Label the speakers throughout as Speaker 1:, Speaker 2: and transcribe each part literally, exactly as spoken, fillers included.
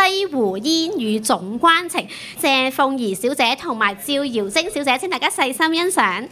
Speaker 1: 西湖煙雨總關情，謝鳳儀小姐同埋趙瑤晶小姐，請大家細心欣賞。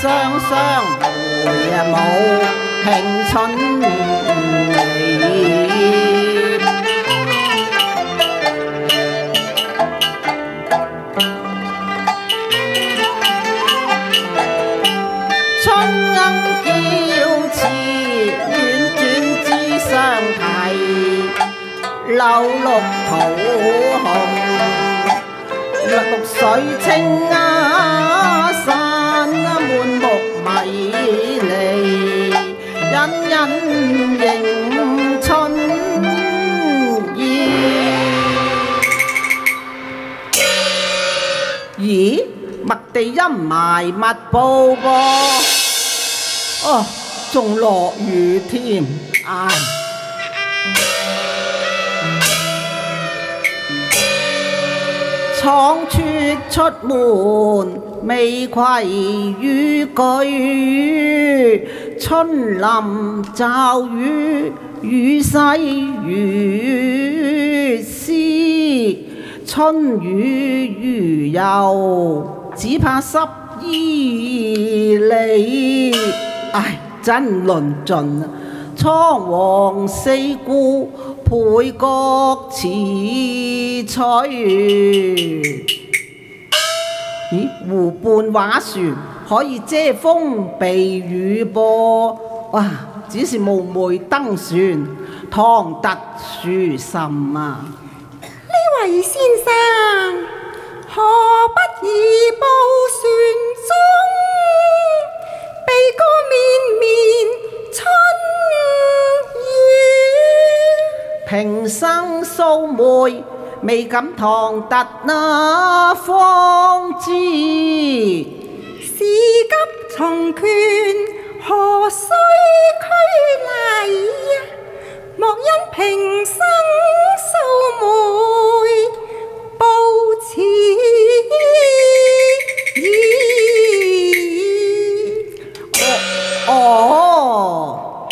Speaker 2: 雙雙回舞慶春嚟。春鶯叫翅婉轉枝相睇，柳綠桃紅。綠水清啊散，滿目迷離，隱隱迎春意。咦，麥地陰霾密布噃，哦，仲落雨添，唉。倉促出門，未攜雨具，春淋驟雨，雨細雨絲，春雨如油，只怕濕衣離。唉，真論盡啊！倉皇四顧，配角似翠。咦，湖畔畫船可以遮風避雨噃。哇！只是冒昧登船，唐突殊甚啊！
Speaker 3: 呢位先生，何不以報船中，避過綿綿春雨？
Speaker 2: 平生素昧，未敢唐突那方知。
Speaker 3: 事急從權，何須拘禮？莫因平生素昧，報此意。
Speaker 2: 哦，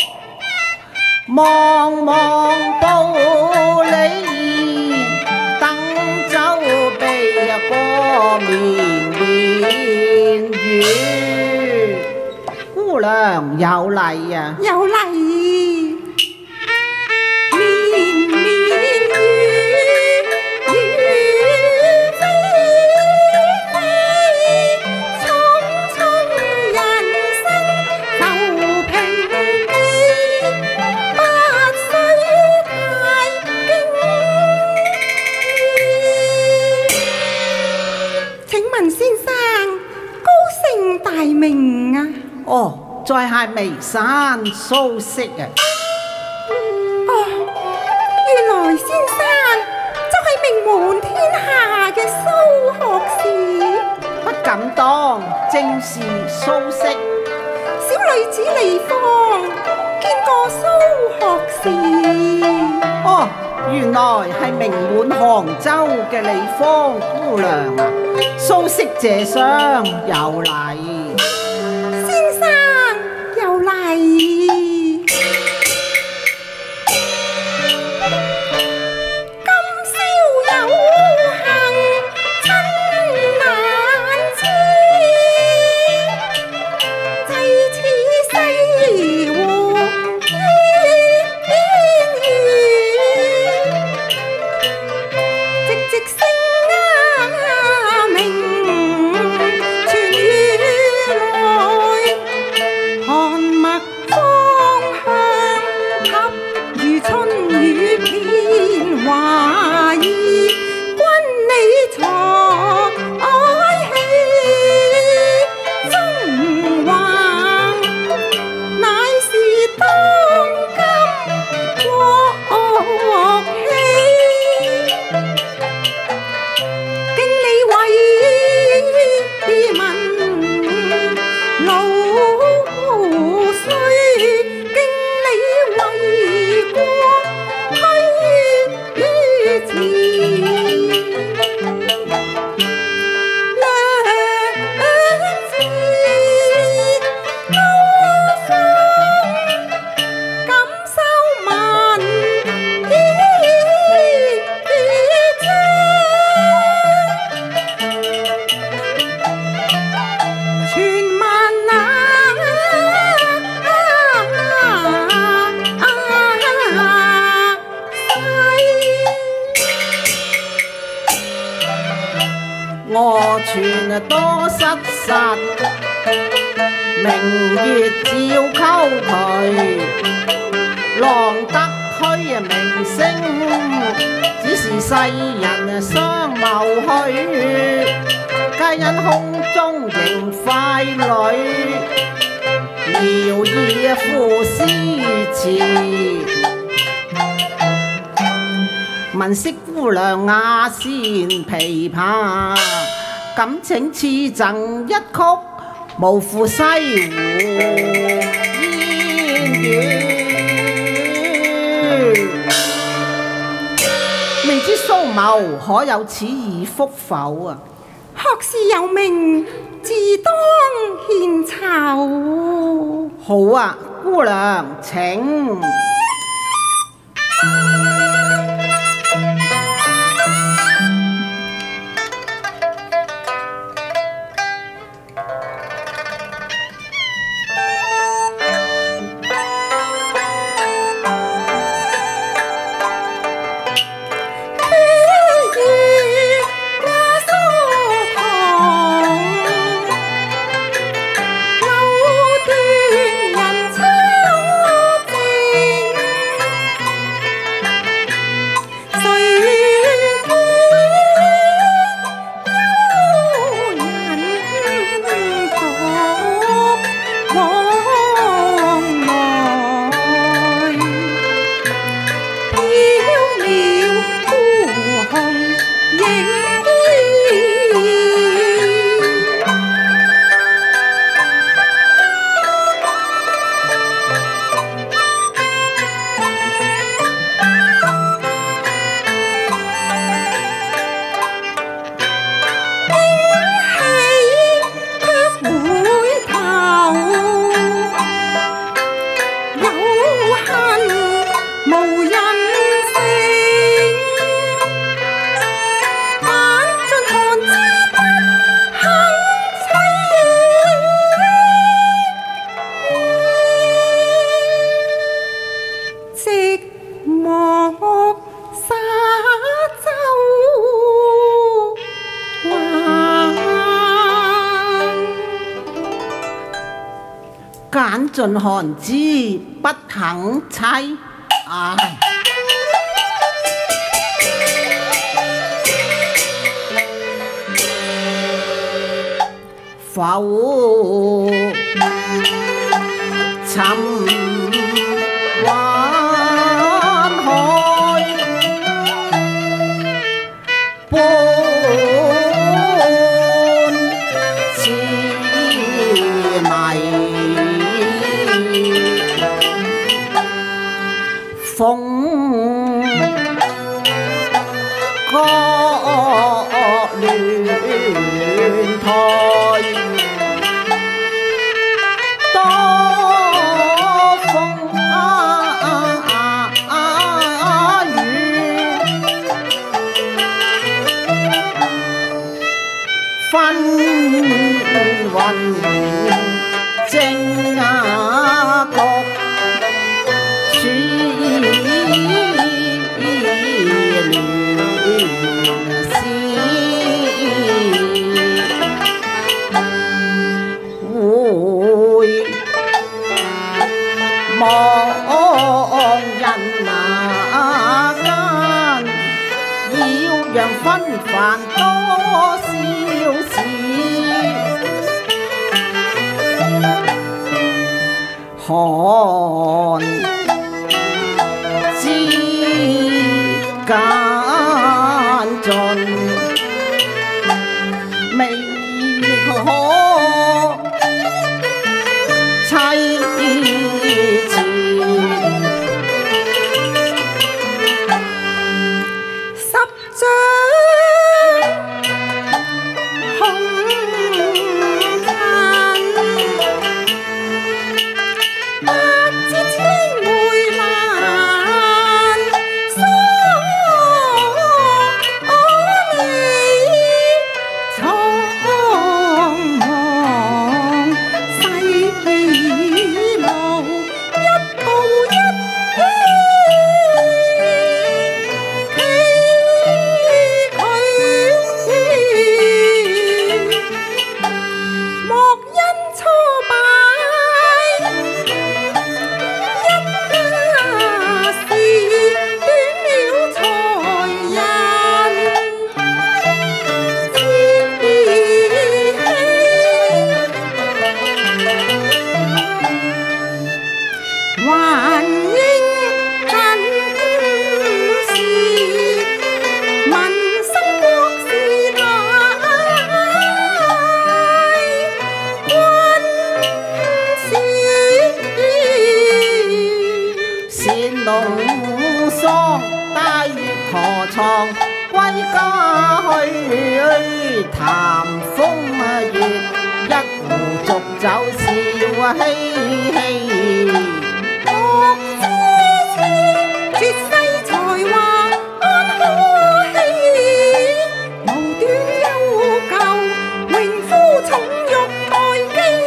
Speaker 2: 茫茫步里，登舟避過綿綿雨。姑娘有禮啊！
Speaker 3: 有禮。綿綿雨，雨霏霏，匆匆人生就平易，不需太驚異。請問先生，高姓大名啊？
Speaker 2: 哦，在下眉山蘇軾啊！
Speaker 3: 哦，原來先生就係名滿天下嘅蘇學士。
Speaker 2: 不敢當，正是蘇軾。
Speaker 3: 小女子梨芳見過蘇學士。
Speaker 2: 哦，原來係名滿杭州嘅梨芳姑娘啊！蘇軾謝相有禮。
Speaker 3: 先生有禮。傳聞那
Speaker 2: 多失實，明月照溝渠，浪得虛啊名聲，只是世人相謀去，皆因空中迎傀儡，搖曳賦詩詞。聞悉姑娘雅善琵琶，敢請賜贈一曲，無負西湖煙雨。未知蘇某可有此義福否啊？
Speaker 3: 學士有名，自當獻酬。
Speaker 2: 好啊，姑娘請。簡盡寒枝不肯棲，唉！浮沉灣海，半痴迷。風歌亂台，多風雨，紛雲正局。望人那間，要讓紛繁多少事，寒枝間盡，未可棲。 喪，大月何藏？歸家去，談風月，一壺濁酒笑嘻嘻。
Speaker 3: 莫嗟痴，絕世才華安可欺？無端憂舊，榮枯重玉待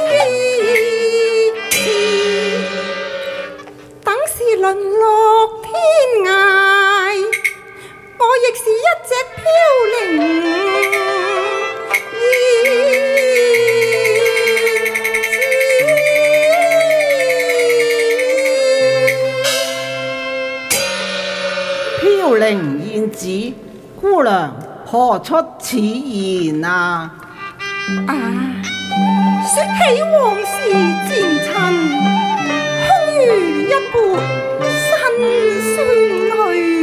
Speaker 3: 機。等是淪落天涯，我亦是一隻飄零
Speaker 2: 飄零燕子，姑娘何出此言啊？
Speaker 3: 啊！說起往事前塵，空如一缽辛酸淚。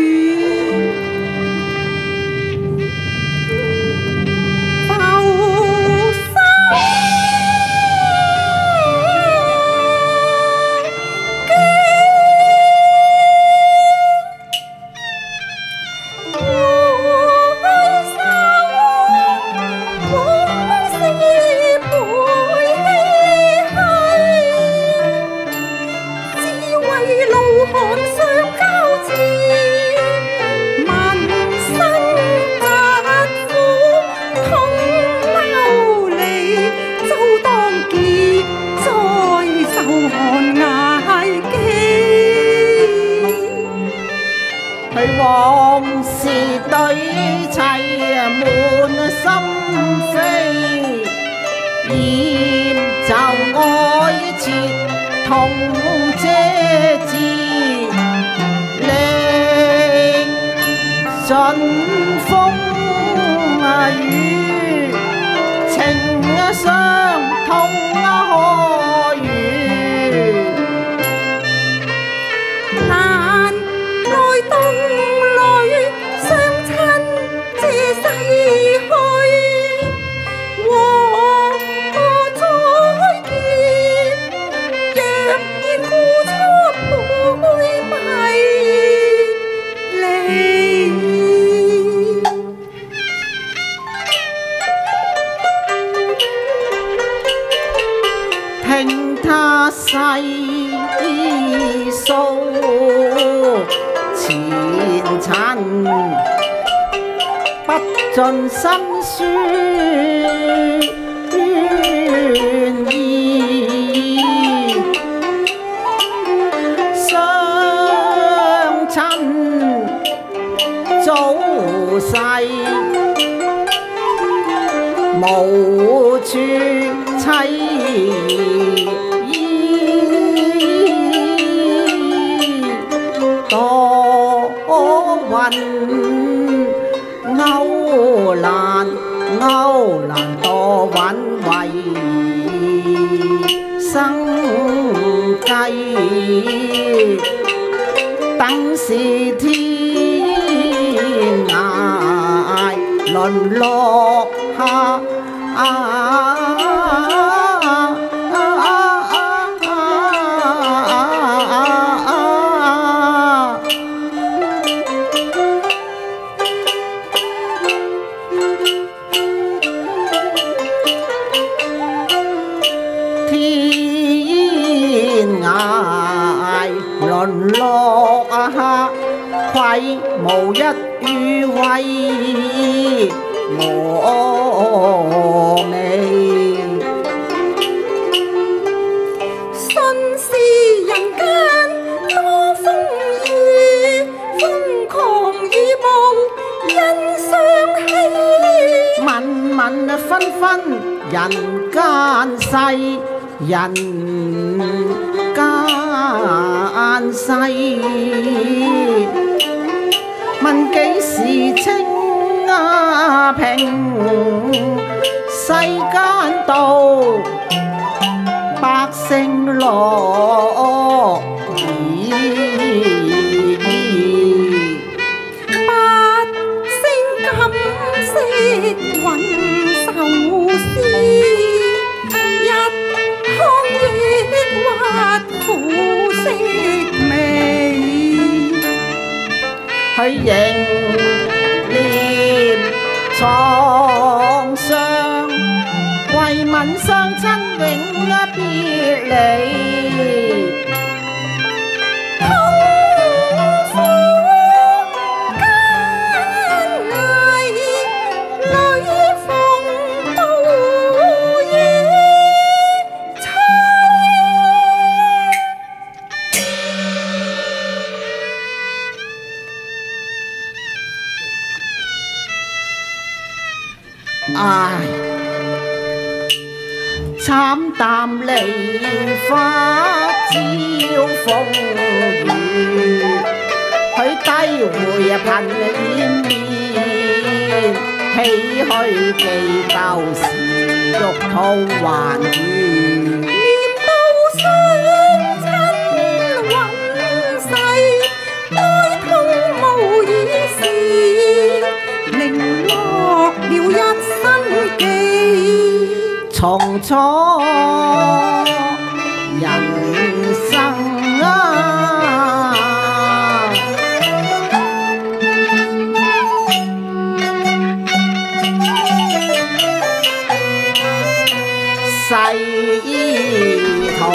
Speaker 2: 往事堆砌滿心扉，現就愛切痛遮至，歷盡風雨，情傷痛可愈。
Speaker 3: 難耐冬裏相親這逝去，和我再見，若然故初配迷離。
Speaker 2: 聽他細訴前塵，不盡心酸意，相親早逝，無處棲多雲勾欄，勾欄多韻為生計，等是天涯淪落下。啊淪落啊，愧無一語為我美。
Speaker 3: 信是人間多風雨，瘋狂與無因相欺。
Speaker 2: 問問紛紛人間世，人間世，問幾時清啊平世間道，百姓樂意，
Speaker 3: 百姓感惜雲愁思，一腔抑鬱苦色味。
Speaker 2: 迎念創傷，為民相親永別離。唉，慘淡梨花招風雨，佢低回頻掩面，唏噓記舊時玉兔還如。重楚人生啊，世途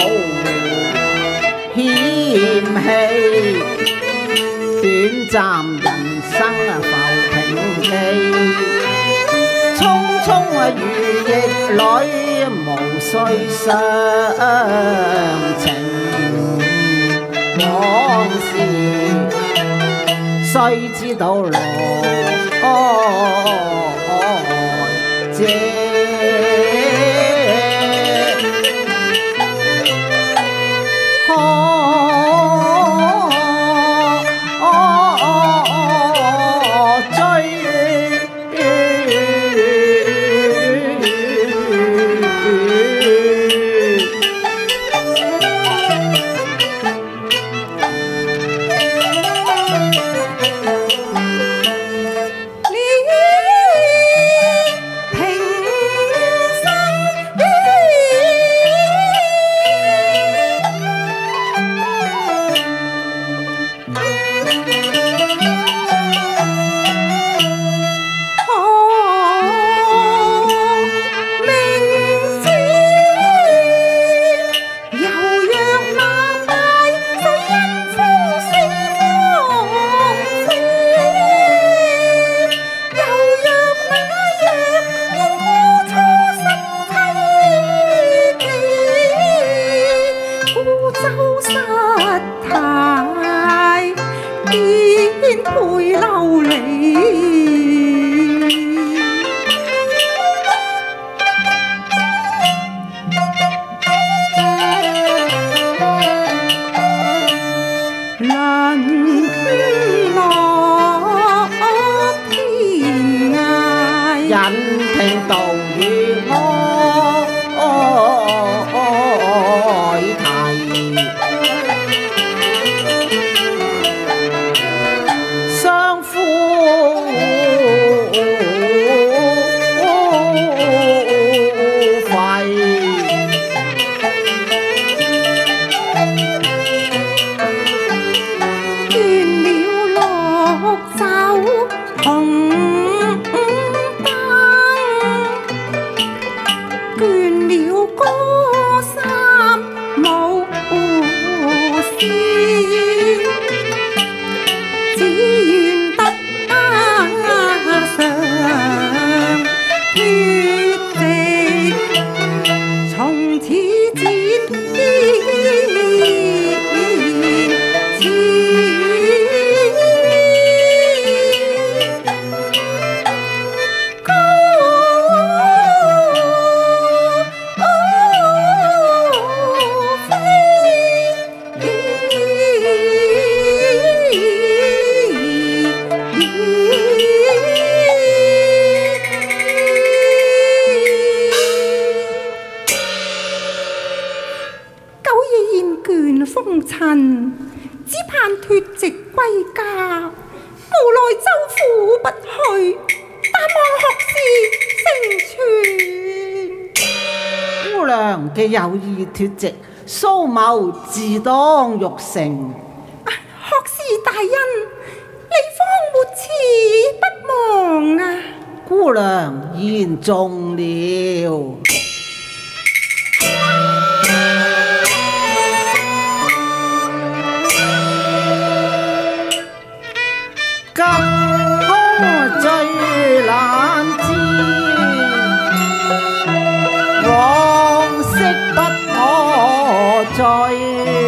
Speaker 2: 險氣，短暫人生啊浮萍記。匆匆如逆旅，無需相情往事，須知道來借。嘅有意脱籍，蘇某自當玉成。
Speaker 3: 啊，學士大人，你方郎啊！
Speaker 2: 姑娘言重了。今可最難知，往昔不可追。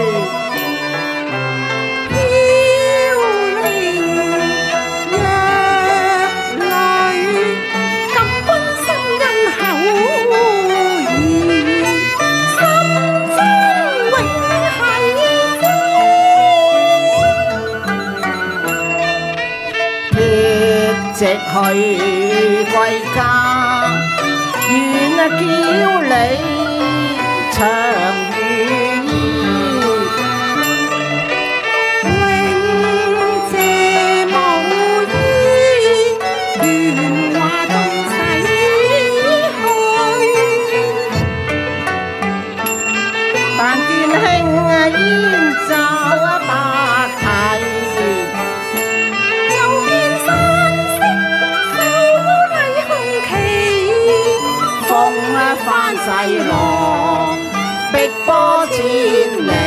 Speaker 2: 直去歸家，願叫你長如意。
Speaker 3: 永謝無依，願話縱逝去。
Speaker 2: 但見輕煙罩白堤。翻細浪，碧波千里。